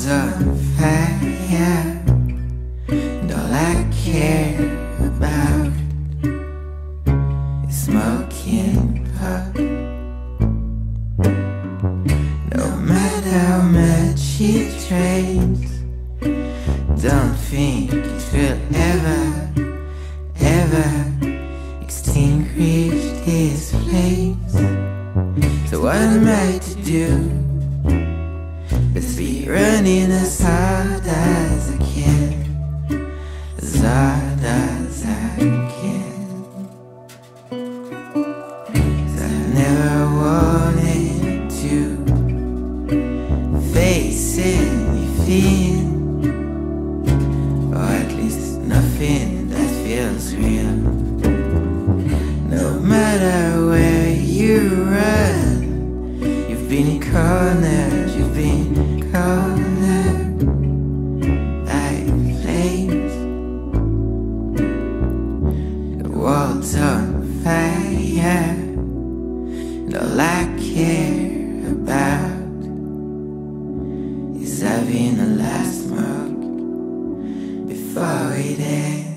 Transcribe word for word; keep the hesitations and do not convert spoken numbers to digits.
world's on fire, and all I care about is smoking pot. No matter how much it rains, don't think it will ever, ever extinguish this flames. So what am I to do? Let's be running as hard as I can, as hard as I can. 'Cause I've never wanted to face anything, or at least nothing that feels real. No matter where you run, you've been cornered, you've been cornered by flames. The world's on fire, and all I care about is having a last smoke before it ends.